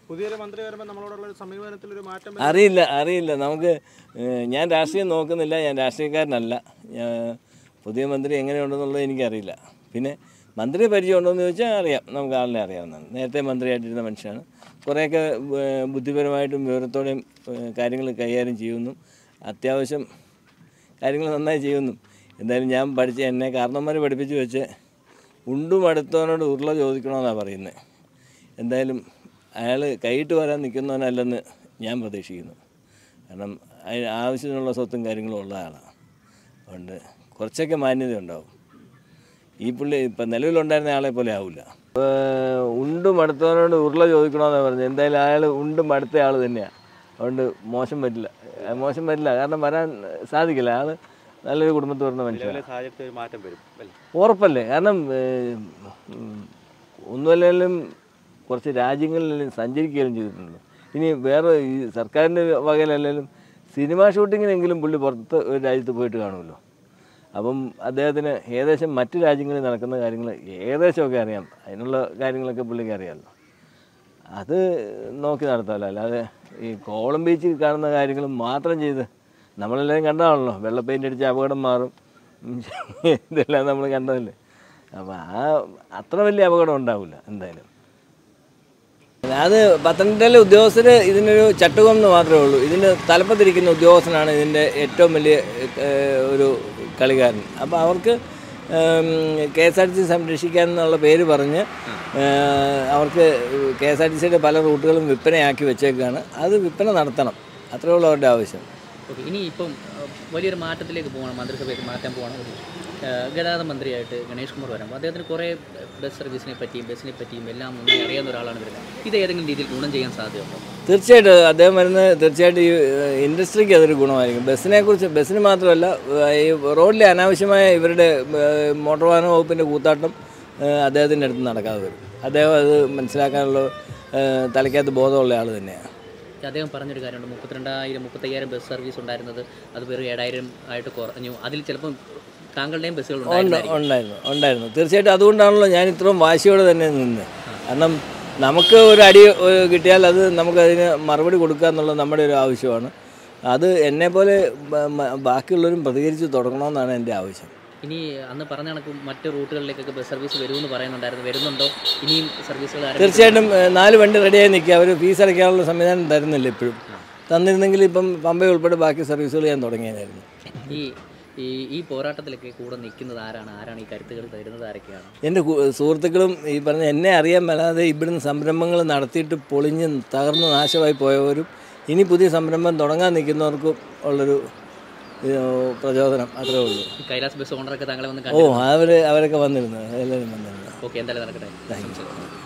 പുതിയൊരു മന്ത്രി വരുമ്പോൾ നമ്മളോടുള്ള സമീപനത്തിലൊരു മാറ്റം അറിയില്ല നമുക്ക്. ഞാൻ രാഷ്ട്രീയം നോക്കുന്നില്ല, ഞാൻ രാഷ്ട്രീയക്കാരനല്ല. പുതിയ മന്ത്രി എങ്ങനെയുണ്ടെന്നുള്ളത് എനിക്കറിയില്ല. പിന്നെ മന്ത്രി പരിചയമുണ്ടോ എന്ന് ചോദിച്ചാൽ അറിയാം, നമുക്ക് ആളിനെ അറിയാവുന്നതാണ്. നേരത്തെ മന്ത്രിയായിട്ടിരുന്ന മനുഷ്യനാണ്. കുറേയൊക്കെ ബുദ്ധിപരമായിട്ടും വിവരത്തോടെയും കാര്യങ്ങൾ കൈകാര്യം ചെയ്യുന്നു. അത്യാവശ്യം കാര്യങ്ങൾ നന്നായി ചെയ്യുന്നു. എന്തായാലും ഞാൻ എന്നെ കാരണവന്മാർ പഠിപ്പിച്ച് വെച്ച് ഉണ്ടും അടുത്തവനോട് ഉരുള ചോദിക്കണമെന്നാണ് പറയുന്നത്. എന്തായാലും അയാൾ കൈയിട്ട് വരാൻ നിൽക്കുന്നവനല്ലെന്ന് ഞാൻ പ്രതീക്ഷിക്കുന്നു. കാരണം ആവശ്യത്തിനുള്ള സ്വത്തും കാര്യങ്ങളും ഉള്ള ആളാണ്. അതുകൊണ്ട് കുറച്ചൊക്കെ മാന്യത ഉണ്ടാവും. ഈ പുള്ളി ഇപ്പം നിലവിലുണ്ടായിരുന്ന ആളെ പോലെ ആവില്ല. ഉണ്ടും അടുത്തവനോട് ഉരുള ചോദിക്കണമെന്നാണ് പറഞ്ഞത്. എന്തായാലും അയാൾ ഉണ്ടും അടുത്ത ആൾ തന്നെയാണ്. അതുകൊണ്ട് മോശം പറ്റില്ല. കാരണം വരാൻ സാധിക്കില്ല. ആൾ നല്ലൊരു കുടുംബത്തിൽ വരുന്ന മനുഷ്യൻ ഉറപ്പല്ലേ. കാരണം ഒന്നുമല്ലെങ്കിലും കുറച്ച് രാജ്യങ്ങളിൽ സഞ്ചരിക്കുകയും ചെയ്തിട്ടുണ്ട്. ഇനി വേറെ ഈ സർക്കാരിൻ്റെ വകയിലല്ലെങ്കിലും സിനിമാ ഷൂട്ടിങ്ങിനെങ്കിലും പുള്ളി പുറത്ത് ഒരു രാജ്യത്ത് പോയിട്ട് കാണുമല്ലോ. അപ്പം അദ്ദേഹത്തിന് ഏകദേശം മറ്റ് രാജ്യങ്ങളിൽ നടക്കുന്ന കാര്യങ്ങൾ ഏകദേശമൊക്കെ അറിയാം. അതിനുള്ള കാര്യങ്ങളൊക്കെ പുള്ളിക്ക് അറിയാമല്ലോ. അത് നോക്കി നടത്താമല്ലോ. അല്ലാതെ ഈ കോവളം ബീച്ചിൽ കാണുന്ന കാര്യങ്ങൾ മാത്രം ചെയ്ത് നമ്മളെല്ലാവരും കണ്ടതാണല്ലോ. വെള്ള പെയിൻ്റ് അടിച്ച് അപകടം മാറും, ഇതെല്ലാം നമ്മൾ കണ്ടതല്ലേ. അപ്പോൾ അത്ര വലിയ അപകടം ഉണ്ടാവില്ല എന്തായാലും. അത് പത്തനംതിട്ടയിലെ ഉദ്യോഗസ്ഥർ ഇതിനൊരു ചട്ടുകം എന്ന് മാത്രമേ ഉള്ളൂ. ഇതിന് തലപ്പത്തിരിക്കുന്ന ഉദ്യോഗസ്ഥനാണ് ഇതിൻ്റെ ഏറ്റവും വലിയ ഒരു കളിക്കാരൻ. അപ്പോൾ അവർക്ക് KSRTC സംരക്ഷിക്കാൻ എന്നുള്ള പേര് പറഞ്ഞ് അവർക്ക് KSRTCയുടെ പല റൂട്ടുകളും വിൽപ്പനയാക്കി വെച്ചേക്കാണ്. അത് വിൽപ്പന നടത്തണം, അത്രയേ ഉള്ളൂ അവരുടെ ആവശ്യം. ഓക്കെ, ഇനി ഇപ്പം വലിയൊരു മാറ്റത്തിലേക്ക് പോകണം, മന്ത്രിസഭയിൽ മാറ്റാൻ പോകണം. ഒരു ഗതാഗത മന്ത്രിയായിട്ട് ഗണേഷ് കുമാർ വരുമ്പോൾ അദ്ദേഹത്തിന് കുറേ ബസ് സർവീസിനെ പറ്റിയും എല്ലാം നന്നായി അറിയാവുന്ന ഒരാളാണ് വരുന്നത്. ഇത് ഏതെങ്കിലും രീതിയിൽ ഗുണം ചെയ്യാൻ സാധ്യതയുണ്ടോ? തീർച്ചയായിട്ടും അദ്ദേഹം വരുന്നത് തീർച്ചയായിട്ടും ഈ ഇൻഡസ്ട്രിക്ക് അതൊരു ഗുണമായിരിക്കും. ബസ്സിന് മാത്രമല്ല, ഈ റോഡിലെ അനാവശ്യമായ ഇവരുടെ മോട്ടോർ വാഹന വകുപ്പിൻ്റെ കൂത്താട്ടം അദ്ദേഹത്തിൻ്റെ അടുത്ത് നടക്കാതെ വരും. അദ്ദേഹം അത് മനസ്സിലാക്കാനുള്ള തലയ്ക്കകത്ത് ബോധമുള്ള ആൾ തന്നെയാണ്. അദ്ദേഹം പറഞ്ഞൊരു കാര്യമുണ്ട്, 32,000-35,000 ബസ് സർവീസ് ഉണ്ടായിരുന്നത് അത് വെറും 7,000 ആയിട്ട് കുറഞ്ഞു. അതിൽ ചിലപ്പം താങ്കളുടെയും ബസ്സുകൾ ഉണ്ടായിരുന്നു. തീർച്ചയായിട്ടും അതുകൊണ്ടാണല്ലോ ഞാൻ ഇത്രയും വാശിയോടെ തന്നെ നിന്ന്. കാരണം നമുക്ക് ഒരു അടി കിട്ടിയാൽ അത് നമുക്കതിന് മറുപടി കൊടുക്കുക എന്നുള്ളത് നമ്മുടെ ഒരു ആവശ്യമാണ്. അത് എന്നെപ്പോലെ ബാക്കിയുള്ളവരും പ്രതികരിച്ച് തുടങ്ങണമെന്നാണ് എൻ്റെ ആവശ്യം. ഇനി അന്ന് പറഞ്ഞ കണക്ക് മറ്റ് റൂട്ടുകളിലേക്കൊക്കെ ബസ് സർവീസ് വരുമെന്ന് പറയുന്നുണ്ടായിരുന്നു, വരുന്നുണ്ടോ? ഇനിയും സർവീസുകൾ തീർച്ചയായിട്ടും 4 വണ്ടി റെഡിയായി നിൽക്കുക. അവർ ഫീസ് അടയ്ക്കാനുള്ള സംവിധാനം തരുന്നില്ല ഇപ്പോഴും. തന്നിരുന്നെങ്കിൽ ഇപ്പം പമ്പ ഉൾപ്പെടെ ബാക്കി സർവീസുകൾ ഞാൻ തുടങ്ങിയതായിരുന്നു. ഈ പോരാട്ടത്തിലൊക്കെ കൂടെ നിൽക്കുന്നത് ആരാണ് ഈ കരുത്തുകൾ തരുന്നത്? ആരൊക്കെയാണ്? എൻ്റെ സുഹൃത്തുക്കളും ഈ പറഞ്ഞ എന്നെ അറിയാൻ മേലാതെ ഇവിടുന്ന് സംരംഭങ്ങൾ നടത്തിയിട്ട് പൊളിഞ്ഞ് തകർന്ന് നാശമായി പോയവരും ഇനി പുതിയ സംരംഭം തുടങ്ങാൻ നിൽക്കുന്നവർക്കും ഉള്ളൊരു പ്രചോദനം, അത്രേ ഉള്ളൂ. കൈലാസ് ബസ് ഓണറൊക്കെ താങ്കളെ വന്ന് അവരൊക്കെ വന്നിരുന്നു, എല്ലാവരും വന്നിരുന്നു. ഓക്കെ, എന്തായാലും നടക്കട്ടെ. Thank U.